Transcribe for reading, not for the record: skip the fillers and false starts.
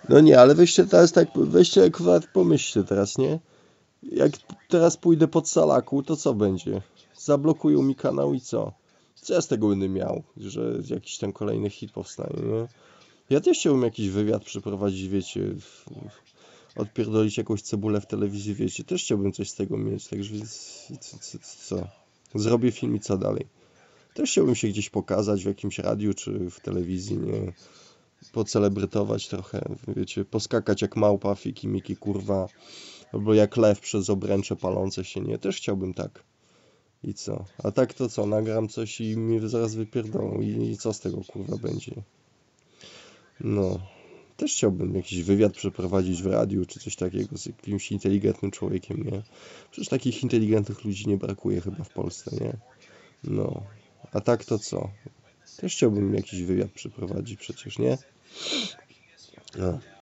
No nie, ale weźcie teraz tak, weźcie akurat pomyślcie teraz, nie? Jak teraz pójdę pod Salaku, to co będzie? Zablokują mi kanał i co? Co ja z tego będę miał, że jakiś ten kolejny hit powstanie, nie? Ja też chciałbym jakiś wywiad przeprowadzić, wiecie, odpierdolić jakąś cebulę w telewizji, wiecie, też chciałbym coś z tego mieć, także co? Zrobię film i co dalej? Też chciałbym się gdzieś pokazać w jakimś radiu czy w telewizji, nie? Pocelebrytować trochę, wiecie, poskakać jak małpa, fiki, miki, kurwa, albo jak lew przez obręcze palące się, nie? Też chciałbym tak. I co? A tak to co? Nagram coś i mnie zaraz wypierdolą i co z tego, kurwa, będzie? No. Też chciałbym jakiś wywiad przeprowadzić w radiu, czy coś takiego z jakimś inteligentnym człowiekiem, nie? Przecież takich inteligentnych ludzi nie brakuje chyba w Polsce, nie? No. A tak to co? Też chciałbym jakiś wywiad przeprowadzić przecież, nie? No.